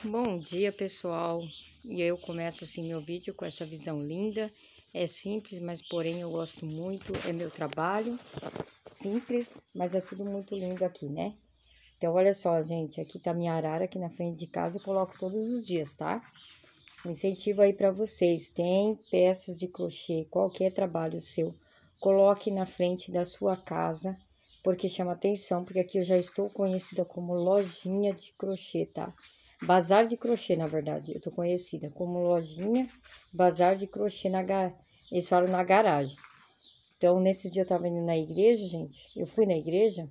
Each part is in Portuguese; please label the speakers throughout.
Speaker 1: Bom dia, pessoal. E eu começo assim meu vídeo com essa visão linda. É simples, mas porém eu gosto muito. É meu trabalho. Simples, mas é tudo muito lindo aqui, né? Então, olha só, gente. Aqui tá minha arara aqui na frente de casa. Eu coloco todos os dias, tá? Um incentivo aí para vocês. Tem peças de crochê, qualquer trabalho seu, coloque na frente da sua casa, porque chama atenção. Porque aqui eu já estou conhecida como lojinha de crochê, tá? Bazar de crochê, na verdade. Eu tô conhecida como lojinha, bazar de crochê eles falam na garagem. Então, nesses dias eu tava indo na igreja, gente. Eu fui na igreja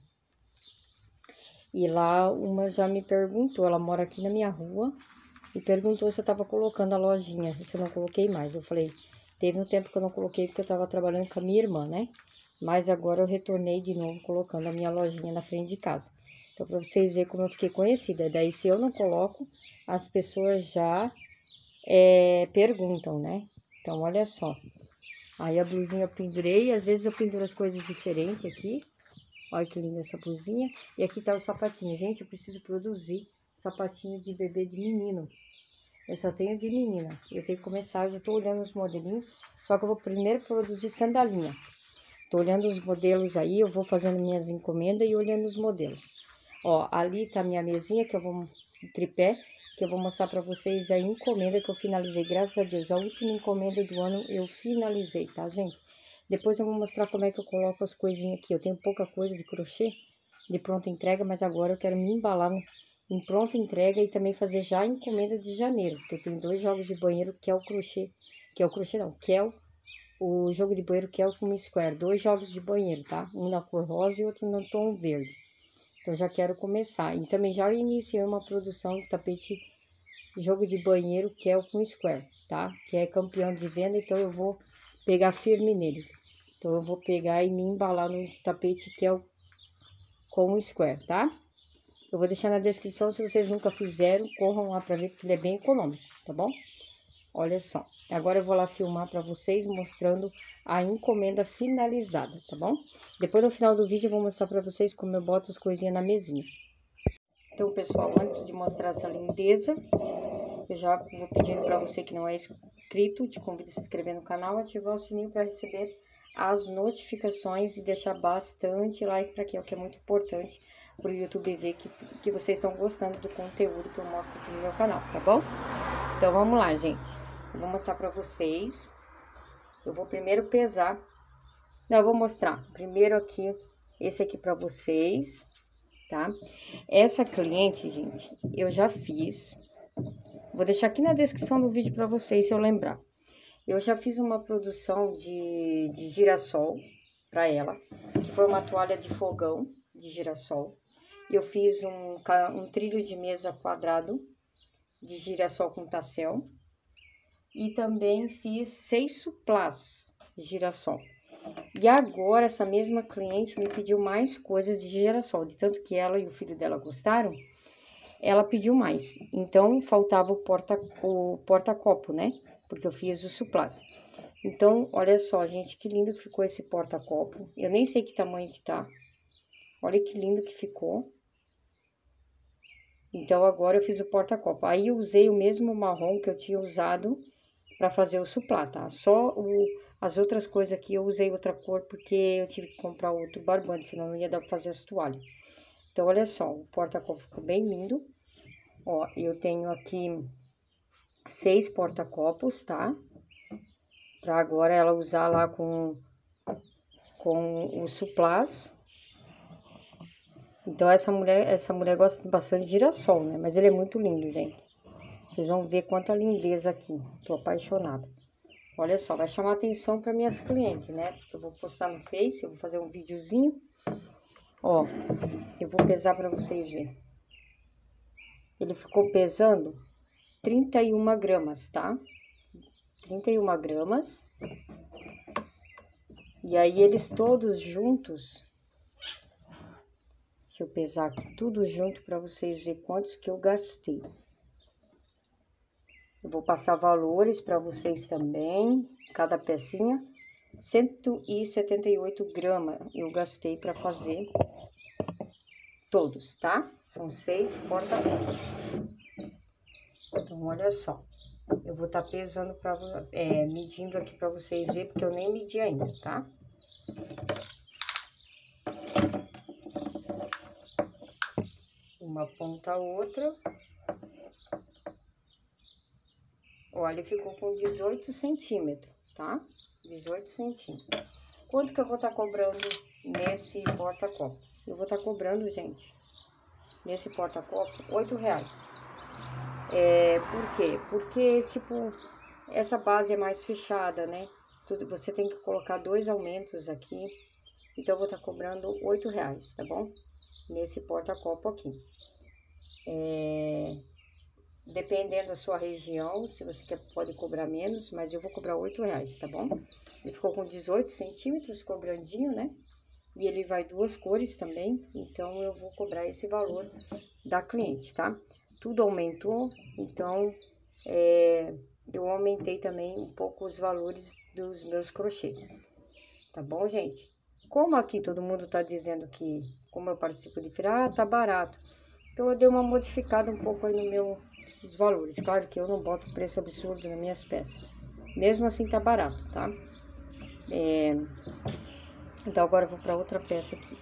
Speaker 1: e lá uma já me perguntou, ela mora aqui na minha rua, e perguntou se eu tava colocando a lojinha, se eu não coloquei mais. Eu falei, teve um tempo que eu não coloquei porque eu tava trabalhando com a minha irmã, né? Mas agora eu retornei de novo colocando a minha lojinha na frente de casa. Então, pra vocês verem como eu fiquei conhecida. Daí, se eu não coloco, as pessoas já perguntam, né? Então, olha só. Aí a blusinha eu pendurei, às vezes eu penduro as coisas diferentes aqui. Olha que linda essa blusinha. E aqui tá o sapatinho. Gente, eu preciso produzir sapatinho de bebê de menino. Eu só tenho de menina. Eu tenho que começar, eu já tô olhando os modelinhos. Só que eu vou primeiro produzir sandalinha. Tô olhando os modelos aí, eu vou fazendo minhas encomendas e olhando os modelos. Ó, ali tá a minha mesinha, que eu vou, tripé, que eu vou mostrar pra vocês a encomenda que eu finalizei. Graças a Deus, a última encomenda do ano eu finalizei, tá, gente? Depois eu vou mostrar como é que eu coloco as coisinhas aqui. Eu tenho pouca coisa de crochê, de pronta entrega, mas agora eu quero me embalar em pronta entrega e também fazer já a encomenda de janeiro. Porque eu tenho 2 jogos de banheiro, que é o crochê, que é o jogo de banheiro que é o com square, 2 jogos de banheiro, tá? Um na cor rosa e outro no tom verde. Então, já quero começar. E também já iniciei uma produção de tapete jogo de banheiro que é o com square, tá? Que é campeão de venda, então eu vou pegar firme nele. Então, eu vou pegar e me embalar no tapete que é o com square, tá? Eu vou deixar na descrição, se vocês nunca fizeram, corram lá pra ver, porque ele é bem econômico, tá bom? Olha só, agora eu vou lá filmar para vocês, mostrando a encomenda finalizada, tá bom? Depois no final do vídeo eu vou mostrar para vocês como eu boto as coisinhas na mesinha. Então, pessoal, antes de mostrar essa lindeza, eu já vou pedindo para você que não é inscrito, te convido a se inscrever no canal, ativar o sininho para receber as notificações e deixar bastante like para aqui, que é muito importante para o YouTube ver que vocês estão gostando do conteúdo que eu mostro aqui no meu canal, tá bom? Então, vamos lá, gente. Eu vou mostrar pra vocês. Eu vou primeiro pesar. Não, eu vou mostrar. Primeiro aqui, esse aqui pra vocês, tá? Essa cliente, gente, eu já fiz. Vou deixar aqui na descrição do vídeo pra vocês, se eu lembrar. Eu já fiz uma produção de girassol pra ela, que foi uma toalha de fogão de girassol. Eu fiz um trilho de mesa quadrado de girassol com tassel. E também fiz 6 suplás de girassol. E agora, essa mesma cliente me pediu mais coisas de girassol. De tanto que ela e o filho dela gostaram, ela pediu mais. Então, faltava o porta-copo, né? Porque eu fiz os suplás. Então, olha só, gente, que lindo que ficou esse porta-copo. Eu nem sei que tamanho que tá. Olha que lindo que ficou. Então, agora eu fiz o porta-copo. Aí, eu usei o mesmo marrom que eu tinha usado para fazer o suplá, tá? Só as outras coisas aqui eu usei outra cor porque eu tive que comprar outro barbante, senão não ia dar pra fazer as toalhas. Então, olha só, o porta-copo ficou bem lindo. Ó, eu tenho aqui 6 porta-copos, tá? Pra agora ela usar lá com os suplás. Então, essa mulher gosta bastante de girassol, né? Mas ele é muito lindo, gente. Vocês vão ver quanta lindeza aqui. Tô apaixonada. Olha só, vai chamar atenção para minhas clientes, né? Eu vou postar no Face, eu vou fazer um videozinho. Ó, eu vou pesar para vocês verem. Ele ficou pesando 31 gramas, tá? 31 gramas. E aí, eles todos juntos... Deixa eu pesar aqui tudo junto para vocês verem quantos que eu gastei. Eu vou passar valores para vocês também, cada pecinha. 178 gramas eu gastei para fazer todos, tá? São 6 porta-copos. Então, olha só. Eu vou estar pesando medindo aqui pra vocês verem, porque eu nem medi ainda, tá? Uma ponta a outra. Olha, ficou com 18 centímetros, tá? 18 centímetros. Quanto que eu vou estar cobrando nesse porta-copo? Eu vou estar cobrando, gente, nesse porta-copo, R$8. Por quê? Porque, tipo, essa base é mais fechada, né? Você tem que colocar 2 aumentos aqui. Então, eu vou estar cobrando R$8, tá bom? Nesse porta-copo aqui. Dependendo da sua região, se você quer, pode cobrar menos, mas eu vou cobrar R$8, tá bom? Ele ficou com 18 centímetros, ficou grandinho, né? E ele vai 2 cores também, então eu vou cobrar esse valor da cliente, tá? Tudo aumentou, então eu aumentei também um pouco os valores dos meus crochês, tá bom, gente? Como aqui todo mundo tá dizendo que, como eu participo de feira, tá barato, então eu dei uma modificada um pouco aí nos valores. Claro que eu não boto preço absurdo nas minhas peças, mesmo assim tá barato, tá? Então agora eu vou para outra peça aqui.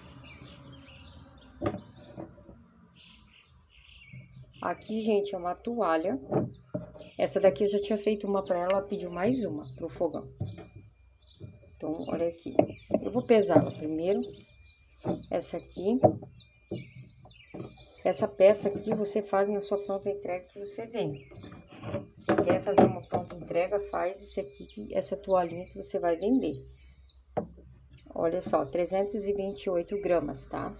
Speaker 1: Aqui, gente, é uma toalha. Essa daqui eu já tinha feito uma para ela, ela pediu mais uma pro fogão. Então, olha aqui. Eu vou pesar ela primeiro. Essa aqui. Essa peça aqui você faz na sua pronta entrega que você vende. Se quer fazer uma pronta entrega, faz esse aqui, essa toalhinha que você vai vender. Olha só, 328 gramas, tá?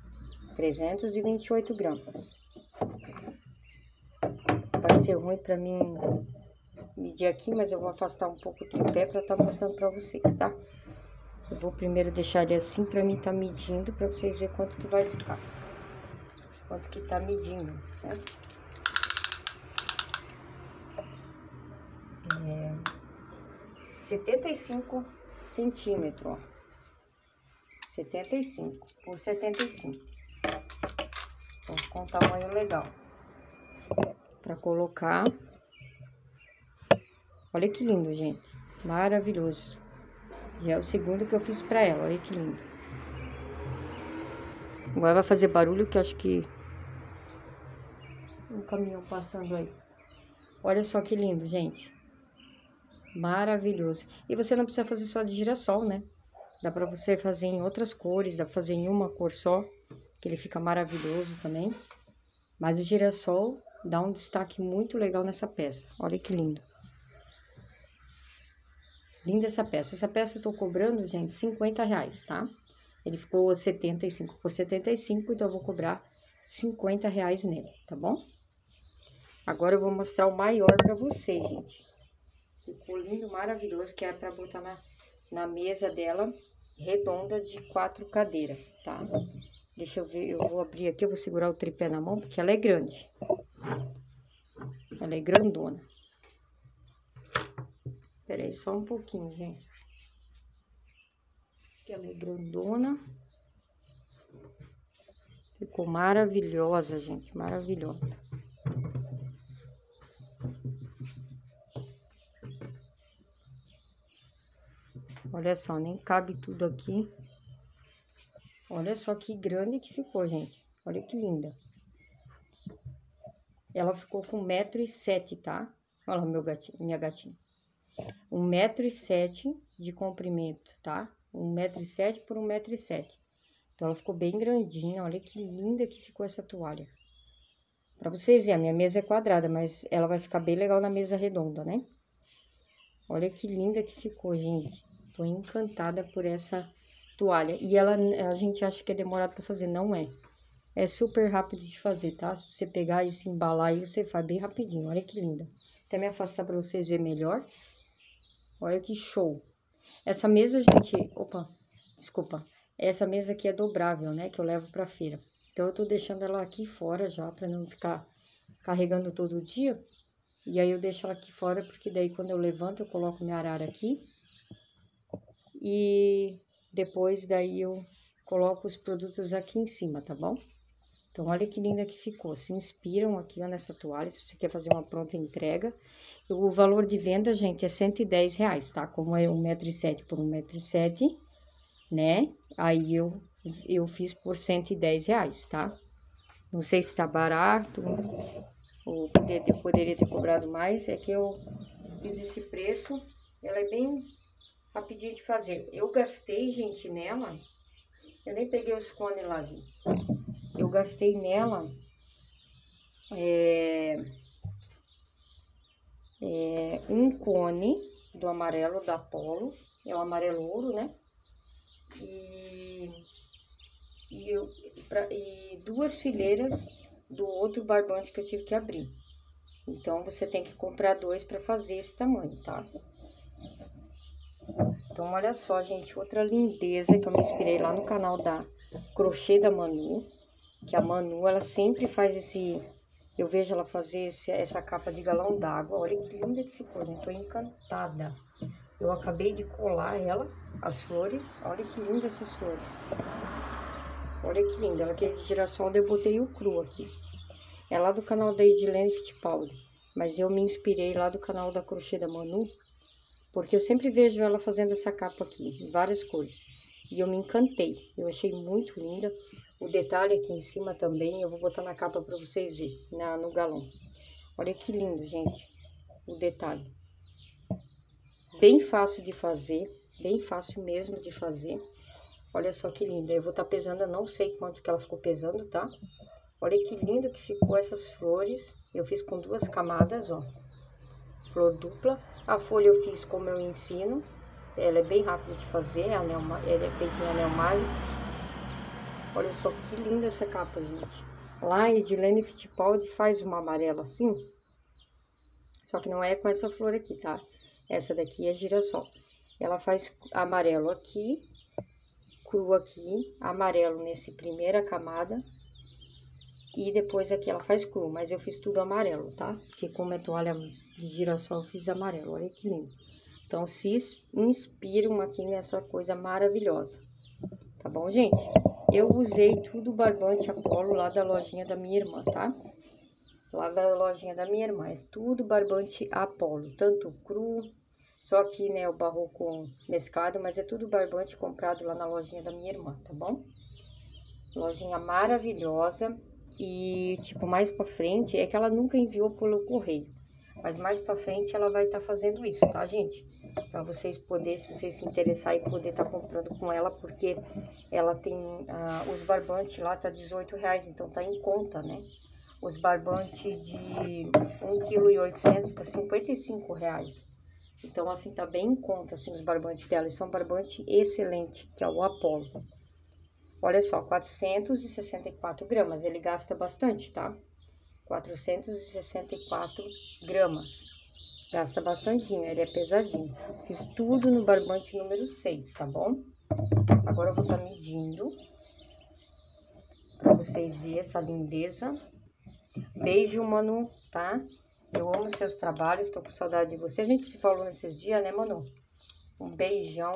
Speaker 1: 328 gramas. Vai ser ruim pra mim medir aqui, mas eu vou afastar um pouco o tripé pra estar mostrando pra vocês, tá? Eu vou primeiro deixar ele assim pra mim tá medindo, pra vocês verem quanto que vai ficar. Quanto que tá medindo, né? 75 centímetros, ó. 75 por 75. Então, com um tamanho legal. Pra colocar. Olha que lindo, gente. Maravilhoso. Já é o segundo que eu fiz pra ela. Olha que lindo. Agora vai fazer barulho que eu acho que... um caminhão passando aí. Olha só que lindo, gente. Maravilhoso. E você não precisa fazer só de girassol, né? Dá pra você fazer em outras cores. Dá pra fazer em uma cor só. Que ele fica maravilhoso também. Mas o girassol dá um destaque muito legal nessa peça. Olha que lindo. Linda essa peça. Essa peça eu tô cobrando, gente, R$50, tá? Ele ficou 75 por 75, então eu vou cobrar R$50 nele, tá bom? Agora eu vou mostrar o maior pra vocês, gente. Ficou lindo, maravilhoso, que é pra botar na mesa dela, redonda de 4 cadeiras, tá? Deixa eu ver, eu vou abrir aqui, eu vou segurar o tripé na mão, porque ela é grande. Ela é grandona. Espera aí, só um pouquinho, gente. Porque ela é grandona. Ficou maravilhosa, gente, maravilhosa. Olha só, nem cabe tudo aqui. Olha só que grande que ficou, gente. Olha que linda. Ela ficou com 1,07 m, tá? Olha lá minha gatinha. 1,07 m de comprimento, tá? 1,07 m por 1,07 m. Então, ela ficou bem grandinha. Olha que linda que ficou essa toalha. Pra vocês verem, a minha mesa é quadrada, mas ela vai ficar bem legal na mesa redonda, né? Olha que linda que ficou, gente. Tô encantada por essa toalha. E a gente acha que é demorado pra fazer, não é. É super rápido de fazer, tá? Se você pegar e se embalar aí, você faz bem rapidinho. Olha que linda. Até me afastar pra vocês verem melhor. Olha que show. Essa mesa, gente... Opa, desculpa. Essa mesa aqui é dobrável, né? Que eu levo pra feira. Então, eu tô deixando ela aqui fora já, pra não ficar carregando todo dia. E aí, eu deixo ela aqui fora, porque daí, quando eu levanto, eu coloco minha arara aqui. E depois, daí, eu coloco os produtos aqui em cima, tá bom? Então, olha que linda que ficou. Se inspiram aqui, ó, nessa toalha, se você quer fazer uma pronta entrega. O valor de venda, gente, é R$110, tá? Como é 1,7 m por 1,7 m, né? Aí eu fiz por R$110, tá? Não sei se tá barato, ou poderia ter cobrado mais. É que eu fiz esse preço. Ela é bem rapidinho de fazer. Eu gastei, gente, nela... Eu nem peguei os cones lá, gente. Eu gastei nela um cone do amarelo da Apollo, é o amarelo ouro, né? E duas fileiras do outro barbante que eu tive que abrir. Então, você tem que comprar dois para fazer esse tamanho, tá? Então, olha só, gente, outra lindeza que eu me inspirei lá no canal da Crochê da Manu. Que a Manu, ela sempre faz esse... Eu vejo ela fazer essa capa de galão d'água. Olha que linda que ficou, gente. Tô encantada. Eu acabei de colar ela, as flores. Olha que linda essas flores. Olha que linda. Ela quer de girassol, eu botei o cru aqui. É lá do canal da Edilene Fittipaldi. Mas eu me inspirei lá do canal da Crochê da Manu. Porque eu sempre vejo ela fazendo essa capa aqui, em várias cores. E eu me encantei. Eu achei muito linda. O detalhe aqui em cima também, eu vou botar na capa para vocês verem, no galão. Olha que lindo, gente, o detalhe. Bem fácil de fazer, bem fácil mesmo de fazer. Olha só que linda. Eu vou estar pesando, eu não sei quanto que ela ficou pesando, tá? Olha que lindo que ficou essas flores. Eu fiz com duas camadas, ó. Flor dupla. A folha eu fiz como eu ensino. Ela é bem rápida de fazer, ela é feita em anel mágico. Olha só que linda essa capa, gente. Lá a Edilene Fittipaldi faz uma amarela assim. Só que não é com essa flor aqui, tá? Essa daqui é girassol. Ela faz amarelo aqui, cru aqui, amarelo nesse primeira camada. E depois aqui ela faz cru, mas eu fiz tudo amarelo, tá? Porque como é toalha de girassol, eu fiz amarelo. Olha que lindo. Então, se inspiram aqui nessa coisa maravilhosa. Tá bom, gente? Eu usei tudo barbante Apollo lá da lojinha da minha irmã, tá? Lá da lojinha da minha irmã. É tudo barbante Apollo. Tanto cru, só que, né, o barroco mesclado, mas é tudo barbante comprado lá na lojinha da minha irmã, tá bom? Lojinha maravilhosa. E, tipo, mais pra frente, é que ela nunca enviou pelo correio. Mas mais pra frente ela vai estar fazendo isso, tá, gente? Pra vocês poderem, se vocês se interessarem, poder estar comprando com ela, porque ela tem, os barbantes lá tá R$18, então tá em conta, né? Os barbantes de 1,8 kg tá R$55. Então, assim, tá bem em conta, assim, os barbantes dela. Eles são barbante excelente, que é o Apollo. Olha só, 464 gramas, ele gasta bastante, tá? 464 gramas. Gasta bastantinho, ele é pesadinho. Fiz tudo no barbante número 6, tá bom? Agora eu vou estar medindo pra vocês verem essa lindeza. Beijo, Manu, tá? Eu amo seus trabalhos, tô com saudade de você. A gente se falou nesses dias, né, Manu? Um beijão.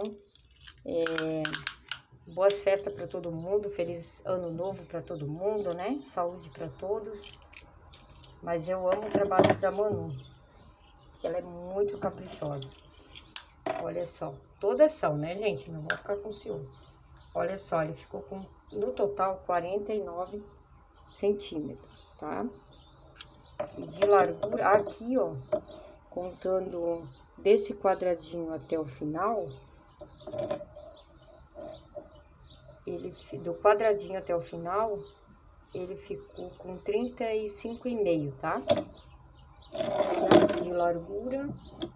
Speaker 1: Boas festas pra todo mundo. Feliz ano novo pra todo mundo, né? Saúde pra todos. Mas eu amo o trabalho da Manu. Ela é muito caprichosa. Olha só. Todas são, né, gente? Não vou ficar com ciúme. Olha só, ele ficou com, no total, 49 centímetros, tá? E de largura, aqui, ó, contando desse quadradinho até o final, do quadradinho até o final, ele ficou com 35,5, tá? De largura,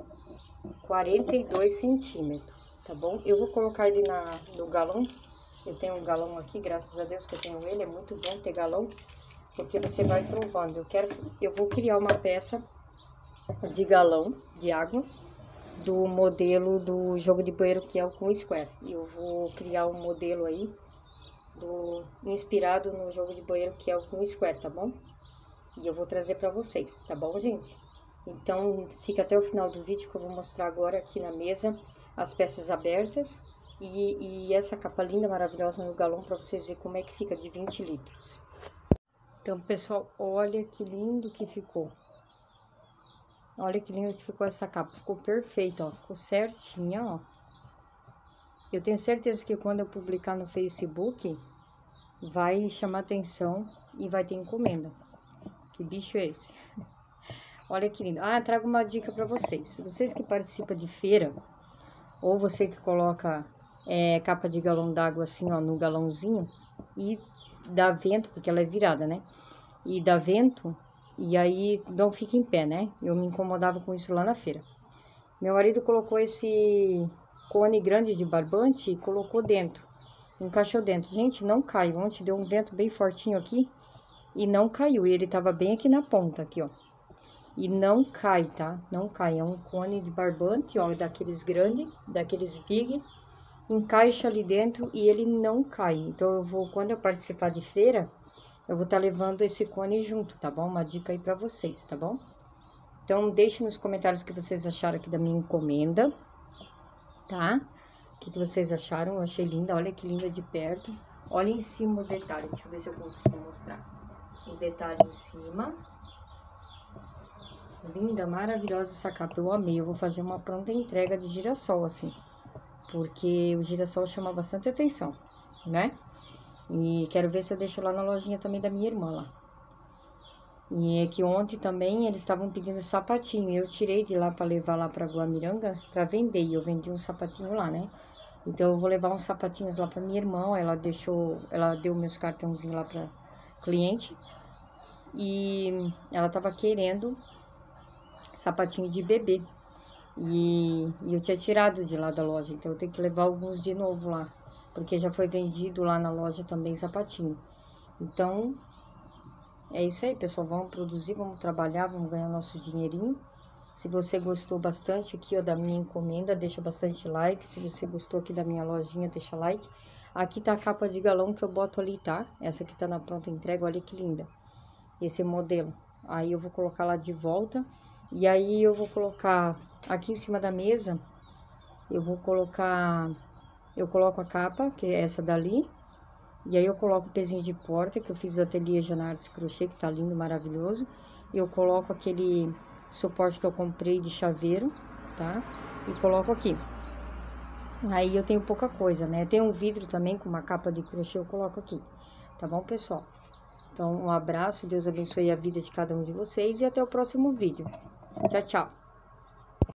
Speaker 1: 42 centímetros, tá bom? Eu vou colocar ele no galão. Eu tenho um galão aqui, graças a Deus que eu tenho ele. É muito bom ter galão, porque você vai provando. Eu vou criar uma peça de galão de água do modelo do jogo de bueiro, que é o com square. E eu vou criar um modelo aí inspirado no jogo de bueiro, que é o com square, tá bom? E eu vou trazer pra vocês, tá bom, gente? Então, fica até o final do vídeo que eu vou mostrar agora aqui na mesa as peças abertas e essa capa linda, maravilhosa no galão, pra vocês verem como é que fica de 20 litros. Então, pessoal, olha que lindo que ficou. Olha que lindo que ficou essa capa. Ficou perfeita, ó. Ficou certinha, ó. Eu tenho certeza que quando eu publicar no Facebook, vai chamar atenção e vai ter encomenda. Que bicho é esse? Olha que lindo. Ah, trago uma dica pra vocês. Vocês que participam de feira, ou você que coloca capa de galão d'água assim, ó, no galãozinho, e dá vento, porque ela é virada, né? E dá vento, e aí não fica em pé, né? Eu me incomodava com isso lá na feira. Meu marido colocou esse cone grande de barbante e colocou dentro, encaixou dentro. Gente, não cai. Ontem deu um vento bem fortinho aqui e não caiu. E ele tava bem aqui na ponta, aqui, ó. E não cai, tá? Não cai. É um cone de barbante, ó, daqueles grandes, daqueles big. Encaixa ali dentro e ele não cai. Então, eu vou, quando eu participar de feira, eu vou estar levando esse cone junto, tá bom? Uma dica aí pra vocês, tá bom? Então, deixe nos comentários o que vocês acharam aqui da minha encomenda, tá? O que vocês acharam? Eu achei linda, olha que linda de perto. Olha em cima o detalhe, deixa eu ver se eu consigo mostrar. O detalhe em cima. Linda, maravilhosa essa capa, eu amei. Eu vou fazer uma pronta entrega de girassol, assim. Porque o girassol chama bastante atenção, né? E quero ver se eu deixo lá na lojinha também da minha irmã lá. E é que ontem também eles estavam pedindo sapatinho. Eu tirei de lá para levar lá para Guamiranga para vender. E eu vendi um sapatinho lá, né? Então eu vou levar uns sapatinhos lá para minha irmã. Ela deu meus cartãozinhos lá para cliente. E ela tava querendo sapatinho de bebê. E eu tinha tirado de lá da loja, então eu tenho que levar alguns de novo lá, porque já foi vendido lá na loja também sapatinho. Então, é isso aí, pessoal. Vamos produzir, vamos trabalhar, vamos ganhar nosso dinheirinho. Se você gostou bastante aqui, ó, da minha encomenda, deixa bastante like. Se você gostou aqui da minha lojinha, deixa like. Aqui tá a capa de galão que eu boto ali, tá? Essa aqui tá na pronta entrega, olha que linda. Esse modelo. Aí eu vou colocar lá de volta. E aí eu vou colocar aqui em cima da mesa, eu coloco a capa, que é essa dali. E aí eu coloco o pezinho de porta, que eu fiz do ateliê Jana Artes Crochê, que tá lindo, maravilhoso. E eu coloco aquele suporte que eu comprei de chaveiro, tá? E coloco aqui. Aí eu tenho pouca coisa, né? Eu tenho um vidro também com uma capa de crochê, eu coloco aqui. Tá bom, pessoal? Então, um abraço, Deus abençoe a vida de cada um de vocês e até o próximo vídeo. Tchau, tchau.